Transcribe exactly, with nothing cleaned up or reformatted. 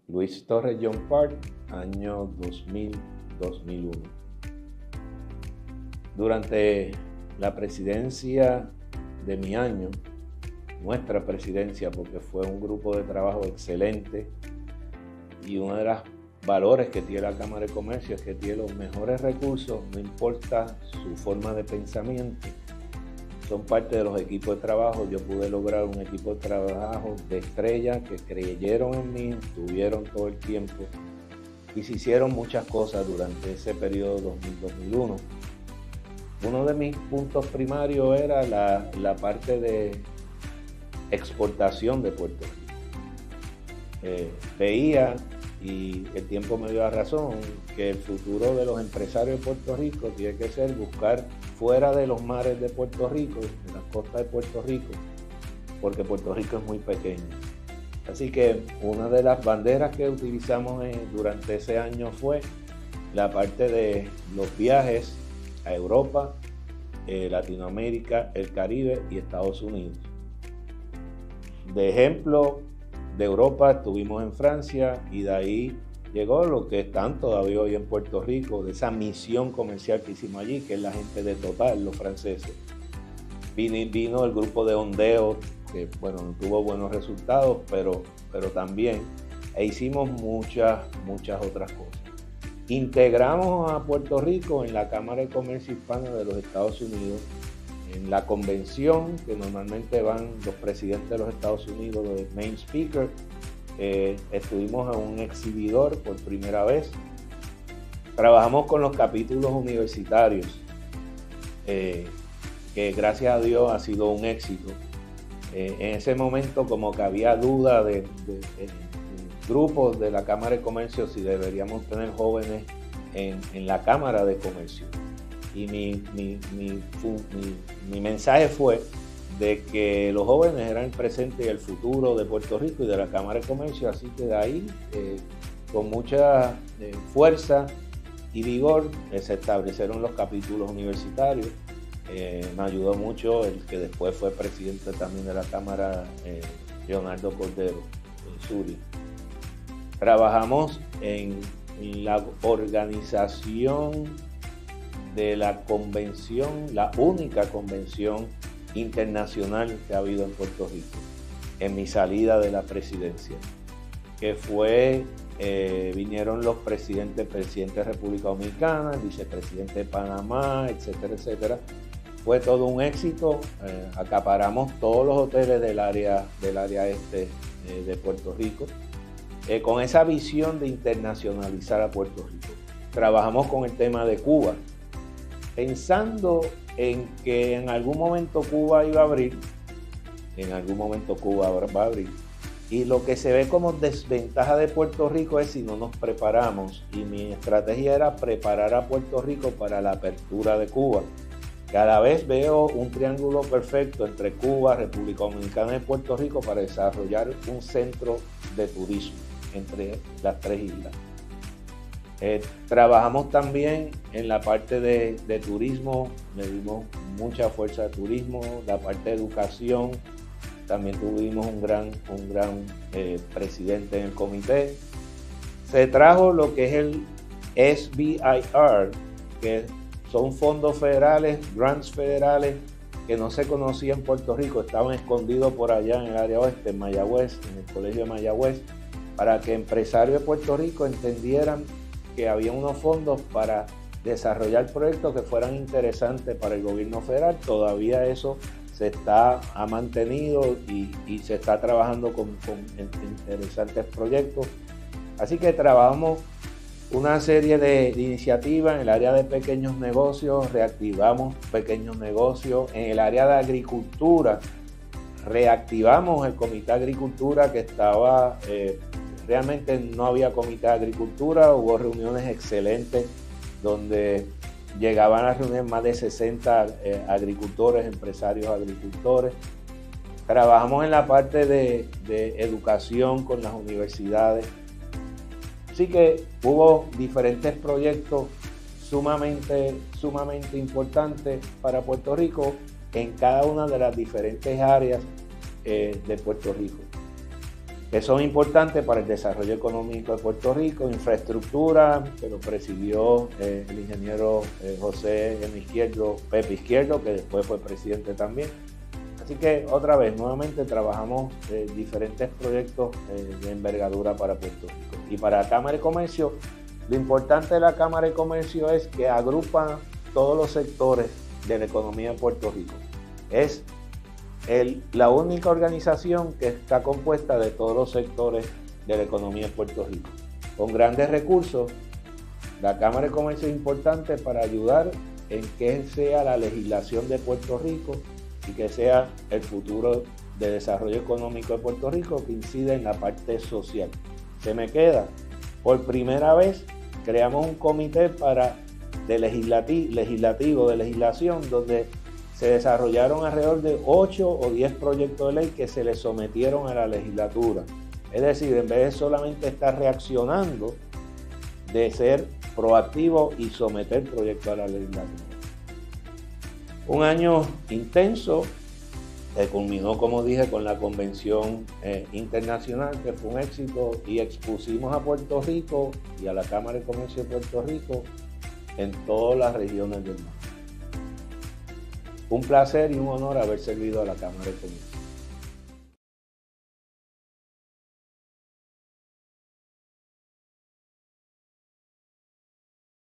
Luis Torres John Park, año dos mil a dos mil uno. Durante la presidencia de mi año, nuestra presidencia, porque fue un grupo de trabajo excelente, y uno de los valores que tiene la Cámara de Comercio es que tiene los mejores recursos, no importa su forma de pensamiento. Son parte de los equipos de trabajo. Yo pude lograr un equipo de trabajo de estrella que creyeron en mí, estuvieron todo el tiempo y se hicieron muchas cosas durante ese periodo dos mil a dos mil uno. Uno de mis puntos primarios era la, la parte de exportación de Puerto Rico. Eh, veía, y el tiempo me dio la razón, que el futuro de los empresarios de Puerto Rico tiene que ser buscar fuera de los mares de Puerto Rico, de las costas de Puerto Rico, porque Puerto Rico es muy pequeño. Así que una de las banderas que utilizamos en, durante ese año fue la parte de los viajes a Europa, eh, Latinoamérica, el Caribe y Estados Unidos. De ejemplo, de Europa estuvimos en Francia y de ahí llegó lo que están todavía hoy en Puerto Rico, de esa misión comercial que hicimos allí, que es la gente de Total, los franceses. Vino, vino el grupo de ondeo, que bueno, no tuvo buenos resultados, pero, pero también e hicimos muchas, muchas otras cosas. Integramos a Puerto Rico en la Cámara de Comercio Hispana de los Estados Unidos, en la convención que normalmente van los presidentes de los Estados Unidos, los main speaker. Eh, estuvimos en un exhibidor por primera vez. Trabajamos con los capítulos universitarios, eh, que gracias a Dios ha sido un éxito. Eh, en ese momento, como que había duda de, de, de, de grupos de la Cámara de Comercio si deberíamos tener jóvenes en, en la Cámara de Comercio. Y mi, mi, mi, mi, mi mensaje fue de que los jóvenes eran el presente y el futuro de Puerto Rico y de la Cámara de Comercio, así que de ahí, eh, con mucha eh, fuerza y vigor, eh, se establecieron los capítulos universitarios. Eh, me ayudó mucho el que después fue presidente también de la Cámara, eh, Leonardo Cordero, en Zulia. Trabajamos en, en la organización de la convención, la única convención internacional que ha habido en Puerto Rico, en mi salida de la presidencia, que fue, eh, vinieron los presidentes, presidente de República Dominicana, el vicepresidente de Panamá, etcétera, etcétera. Fue todo un éxito. Eh, acaparamos todos los hoteles del área, del área este eh, de Puerto Rico, eh, con esa visión de internacionalizar a Puerto Rico. Trabajamos con el tema de Cuba, pensando en que en algún momento Cuba iba a abrir, en algún momento Cuba va a abrir, y lo que se ve como desventaja de Puerto Rico es si no nos preparamos, y mi estrategia era preparar a Puerto Rico para la apertura de Cuba. Cada vez veo un triángulo perfecto entre Cuba, República Dominicana y Puerto Rico para desarrollar un centro de turismo entre las tres islas. Eh, trabajamos también en la parte de, de turismo, le dimos mucha fuerza a turismo, la parte de educación, también tuvimos un gran, un gran eh, presidente en el comité. Se trajo lo que es el S B I R, que son fondos federales, grants federales, que no se conocían en Puerto Rico, estaban escondidos por allá en el área oeste, en Mayagüez, en el colegio de Mayagüez, para que empresarios de Puerto Rico entendieran que había unos fondos para desarrollar proyectos que fueran interesantes para el gobierno federal. Todavía eso se está, ha mantenido y, y se está trabajando con, con interesantes proyectos. Así que trabajamos una serie de, de iniciativas en el área de pequeños negocios, reactivamos pequeños negocios. En el área de agricultura, reactivamos el Comité de Agricultura que estaba... Eh, Realmente no había comité de agricultura, hubo reuniones excelentes donde llegaban a reunir más de sesenta eh, agricultores, empresarios agricultores. Trabajamos en la parte de, de educación con las universidades. Así que hubo diferentes proyectos sumamente, sumamente importantes para Puerto Rico en cada una de las diferentes áreas eh, de Puerto Rico. que son importantes para el desarrollo económico de Puerto Rico, infraestructura, que lo presidió eh, el ingeniero eh, José M. Izquierdo, Pepe Izquierdo, que después fue presidente también. Así que otra vez, nuevamente trabajamos eh, diferentes proyectos eh, de envergadura para Puerto Rico. Y para la Cámara de Comercio, lo importante de la Cámara de Comercio es que agrupa todos los sectores de la economía de Puerto Rico. Es el, la única organización que está compuesta de todos los sectores de la economía de Puerto Rico. Con grandes recursos, la Cámara de Comercio es importante para ayudar en que sea la legislación de Puerto Rico y que sea el futuro de desarrollo económico de Puerto Rico que incide en la parte social. Se me queda, por primera vez creamos un comité para de legislati legislativo, de legislación, donde se desarrollaron alrededor de ocho o diez proyectos de ley que se le sometieron a la legislatura. Es decir, en vez de solamente estar reaccionando, de ser proactivo y someter proyectos a la legislatura. Un año intenso que culminó, como dije, con la convención eh, internacional, que fue un éxito, y expusimos a Puerto Rico y a la Cámara de Comercio de Puerto Rico en todas las regiones del mundo. Un placer y un honor haber servido a la Cámara de Comercio.